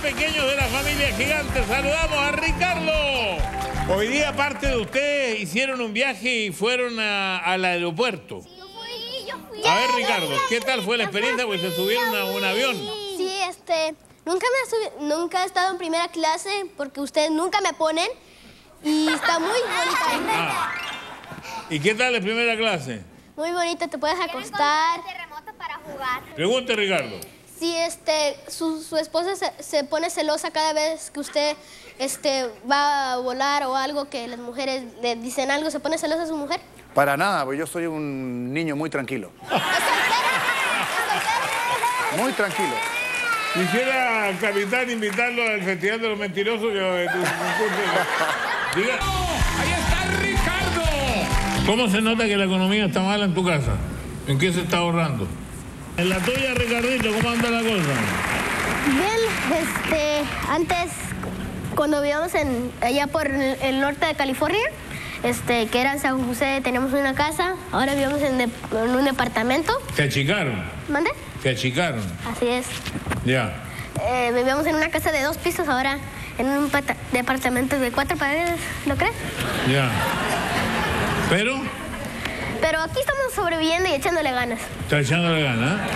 pequeños de la familia Gigante. Saludamos a Ricardo. Hoy día, parte de ustedes hicieron un viaje y fueron al aeropuerto. Sí, yo fui. A ver, Ricardo, ¿qué tal fue la experiencia? Pues se subieron a un avión. Sí, nunca he estado en primera clase porque ustedes nunca me ponen y está muy bonita. ¿Y qué tal la primera clase? Muy bonita, te puedes acostar. Terremoto para jugar. Pregunte, Ricardo. Sí, su esposa se pone celosa cada vez que usted va a volar o algo, que las mujeres le dicen algo, ¿se pone celosa su mujer? Para nada, porque yo soy un niño muy tranquilo. Muy tranquilo. Quisiera, capitán, invitarlo al Festival de los Mentirosos. Diga. ¡Ahí está Ricardo! ¿Cómo se nota que la economía está mala en tu casa? ¿En qué se está ahorrando? En la tuya, Ricardito, ¿cómo anda la cosa? Bien, antes, cuando vivíamos allá por el norte de California, que era en San José, teníamos una casa, ahora vivimos en un departamento. ¿Se achicaron? ¿Mande? Se achicaron. Así es. Ya. Vivíamos en una casa de 2 pisos, ahora en un departamento de 4 paredes, ¿lo crees? Ya. ¿Pero? Pero aquí estamos sobreviviendo y echándole ganas. Está echándole ganas, ¿eh?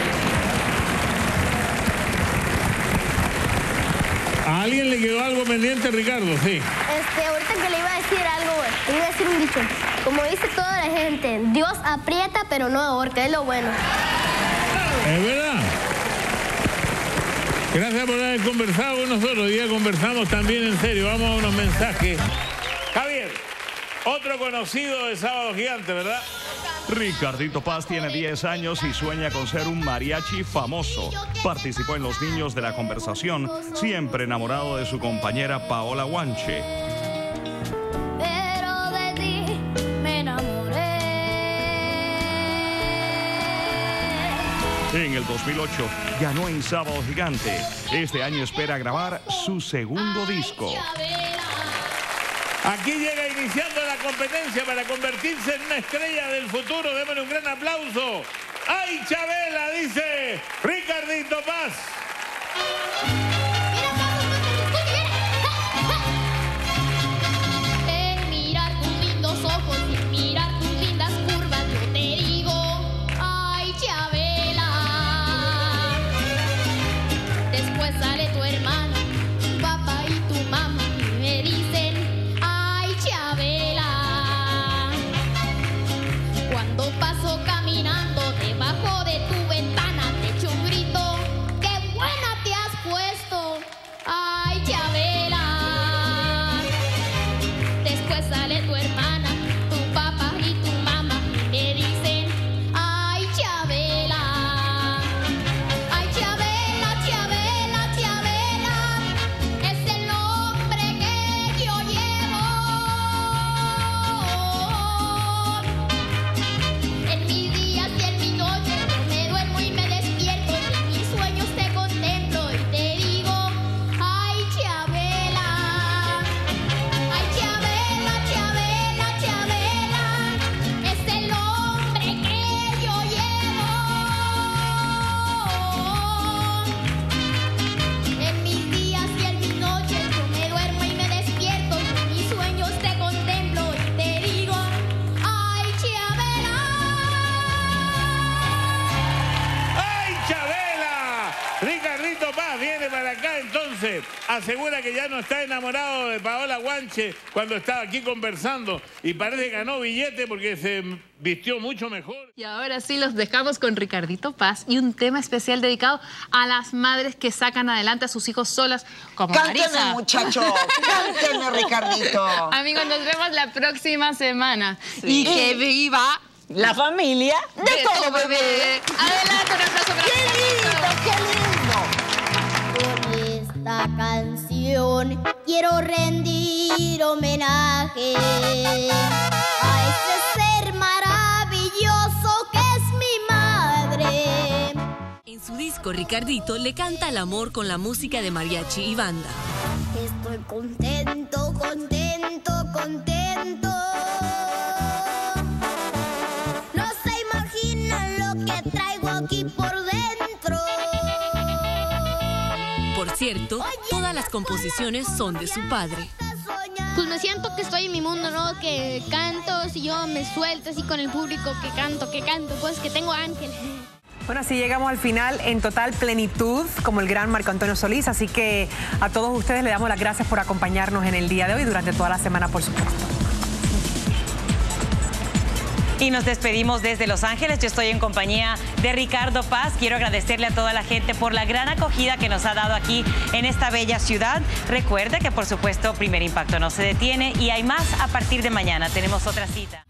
¿A alguien le quedó algo pendiente, Ricardo? Sí. Ahorita que le iba a decir algo, le iba a decir un dicho. Como dice toda la gente, Dios aprieta pero no ahorca, es lo bueno. ¿Es verdad? Gracias por haber conversado con nosotros. Hoy día conversamos también en serio. Vamos a unos mensajes. Javier, otro conocido de Sábado Gigante, ¿verdad? Ricardito Paz tiene 10 años y sueña con ser un mariachi famoso. Participó en Los Niños de la Conversación, siempre enamorado de su compañera Paola Guanche. Pero de ti me enamoré. En el 2008 ganó en Sábado Gigante. Este año espera grabar su segundo disco. Aquí llega iniciando la competencia para convertirse en una estrella del futuro. Démosle un gran aplauso. ¡Ay, Chabela! Dice Ricardito Paz. En mirar tus lindos ojos y en mirar tus lindas curvas, yo te digo, ay, Chabela. Después sale tu hermana, tu papá y tu mamá y me dicen, cuando paso caminando debajo de tu ventana te echo un grito, ¡qué buena te has puesto! ¡Ay, Chabela! Después sale tu hermana, tu papá y tu mamá y me dicen, ¡ay, Chabela! ¡Ay, Chabela, Chabela, Chabela! Es el nombre que yo llevo. En mis días y en mis noches yo me duermo y me despierto y en mis sueños te contemplo y te digo, ay, Chabela, Chabela, Chabela, es el nombre que yo llevo. En mis días y en mis noches yo me duermo y me despierto y en mis sueños te contemplo y te digo, ay, Chabela. ¡Ay, Chabela! Ricardito Paz viene para acá entonces. Asegura que ya no está enamorado de Paola Guanche cuando estaba aquí conversando. Y parece que ganó billete porque se vistió mucho mejor. Y ahora sí los dejamos con Ricardito Paz y un tema especial dedicado a las madres que sacan adelante a sus hijos solas, como Cánteme, Marisa. muchacho. Cánteme, Ricardito. Amigos, nos vemos la próxima semana. Sí. Y que viva la familia de todo bebé. Adelante, un aplauso para ¡Qué lindo, qué lindo! Por esta canción quiero rendir homenaje a este ser maravilloso que es mi madre. En su disco, Ricardito le canta al amor con la música de mariachi y banda. Estoy contento, contento, contento. No se imaginan lo que traigo aquí por dentro. Por concierto, todas las composiciones son de su padre. Pues me siento que estoy en mi mundo, ¿no? Que canto, si yo me suelto así con el público, que canto, pues que tengo ángeles. Bueno, así llegamos al final en total plenitud, como el gran Marco Antonio Solís. Así que a todos ustedes le damos las gracias por acompañarnos en el día de hoy, durante toda la semana, por supuesto. Y nos despedimos desde Los Ángeles. Yo estoy en compañía de Ricardo Paz. Quiero agradecerle a toda la gente por la gran acogida que nos ha dado aquí en esta bella ciudad. Recuerde que, por supuesto, Primer Impacto no se detiene y hay más a partir de mañana. Tenemos otra cita.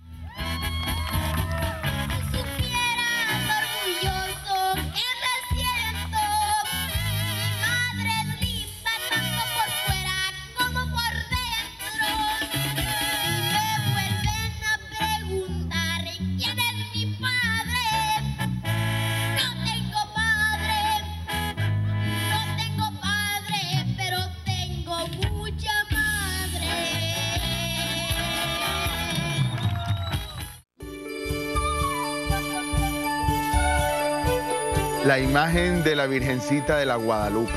La imagen de la Virgencita de la Guadalupe.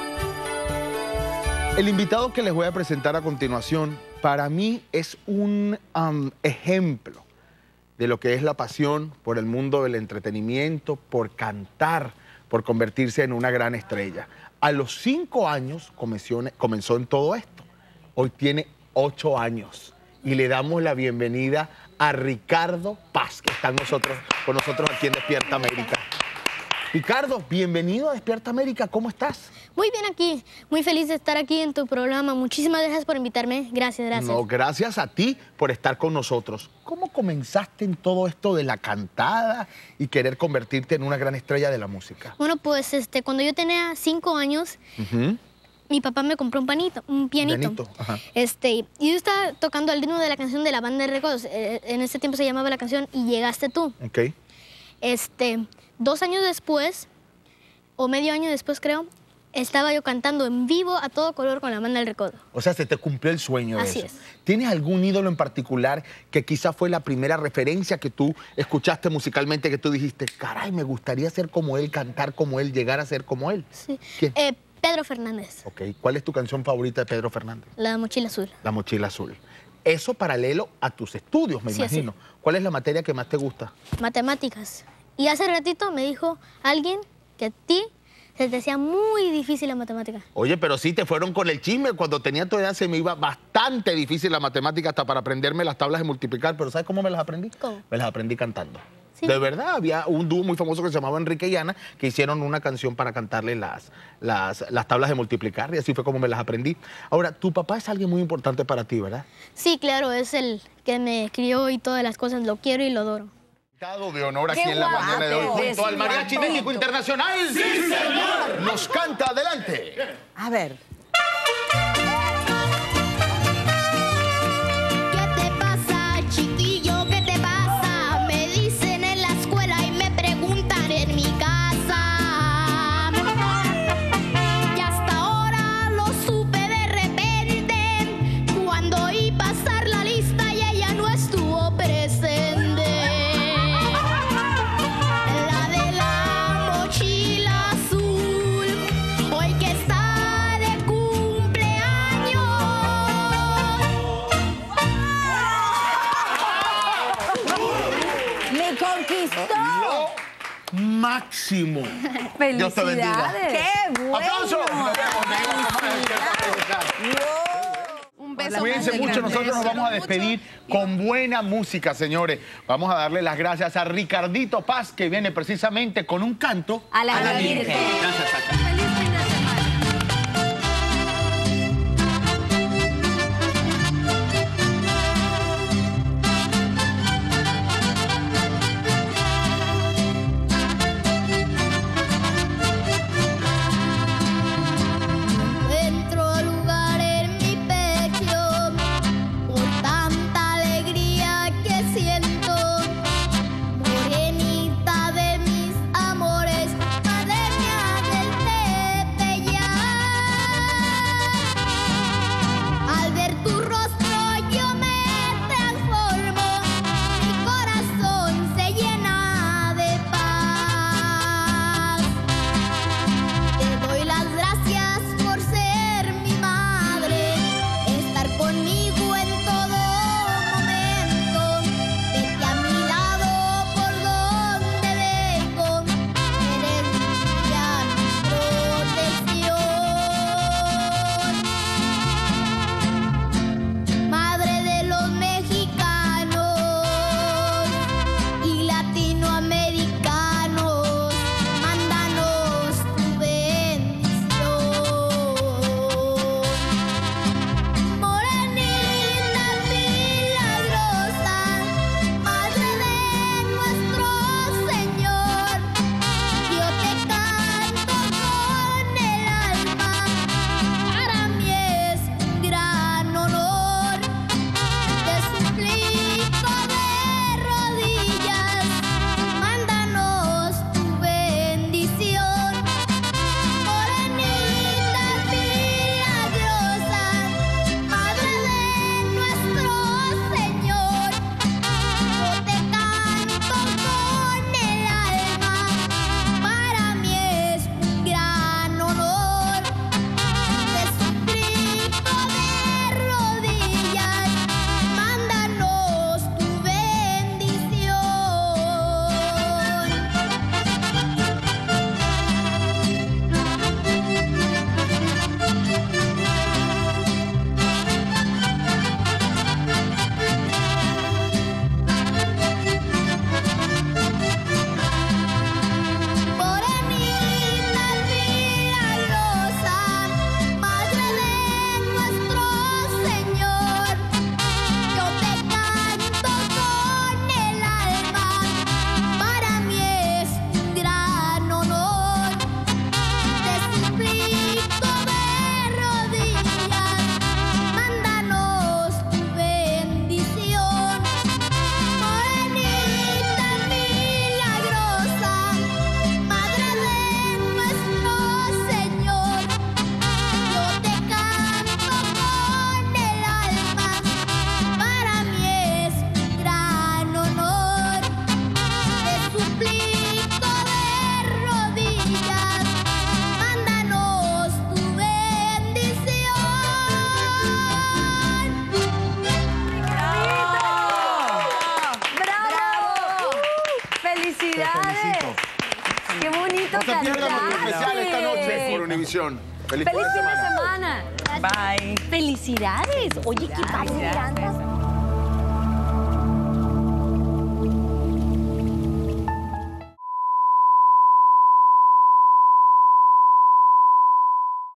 El invitado que les voy a presentar a continuación, para mí es un ejemplo de lo que es la pasión por el mundo del entretenimiento, por cantar, por convertirse en una gran estrella. A los 5 años comenzó en todo esto. Hoy tiene 8 años y le damos la bienvenida a Ricardo Paz, que está con nosotros aquí en Despierta América. Ricardo, bienvenido a Despierta América, ¿cómo estás? Muy bien aquí, muy feliz de estar aquí en tu programa. Muchísimas gracias por invitarme. Gracias. No, gracias a ti por estar con nosotros. ¿Cómo comenzaste en todo esto de la cantada y querer convertirte en una gran estrella de la música? Bueno, pues cuando yo tenía 5 años, mi papá me compró un pianito. Ajá. Y yo estaba tocando el ritmo de la canción de la Banda de Recodos. En ese tiempo se llamaba la canción Y Llegaste Tú. Ok. 2 años después, o medio año después creo, estaba yo cantando en vivo a todo color con la Banda del Recodo. O sea, se te cumplió el sueño de Así eso. es. ¿Tienes algún ídolo en particular que quizá fue la primera referencia que tú escuchaste musicalmente, que tú dijiste, caray, me gustaría ser como él, cantar como él, llegar a ser como él? Sí. ¿Quién? Pedro Fernández. Ok. ¿Cuál es tu canción favorita de Pedro Fernández? La Mochila Azul. La Mochila Azul. Eso paralelo a tus estudios, me imagino. Sí. ¿Cuál es la materia que más te gusta? Matemáticas. Y hace ratito me dijo alguien que a ti se te hacía muy difícil la matemática. Oye, pero sí te fueron con el chisme. Cuando tenía tu edad se me iba bastante difícil la matemática hasta para aprenderme las tablas de multiplicar. Pero ¿sabes cómo me las aprendí? ¿Cómo? Me las aprendí cantando. ¿Sí? De verdad, había un dúo muy famoso que se llamaba Enrique y Ana que hicieron una canción para cantarle las tablas de multiplicar y así fue como me las aprendí. Ahora, tu papá es alguien muy importante para ti, ¿verdad? Sí, claro, es el que me crió y todas las cosas. Lo quiero y lo adoro. De honor aquí en la mañana de hoy junto al Mariachi México Internacional. ¡Sí, señor! Nos canta adelante. A ver. ¿Qué te pasa, chiquillo? ¿Qué te pasa? Me dicen en la escuela y me preguntan en mi casa. Y hasta ahora lo supe de repente cuando oí pasar la lista y ella no estuvo presente. Máximo. ¡Felicidades! Dios te bendiga. ¡Qué bueno! ¡Aplausos! Un beso. Cuídense mucho, nosotros nos vamos a despedir con buena música, señores. Vamos a darle las gracias a Ricardito Paz, que viene precisamente con un canto a la Virgen. Gracias, Sacha. Feliz fin de semana. Encuentro lugar en mi pecho por tanta alegría que siento. Morenita de mis amores, madre mía. pierdan nuestro especial esta noche por Univisión. Feliz fin de semana. Bye. Felicidades. Oye, qué padre.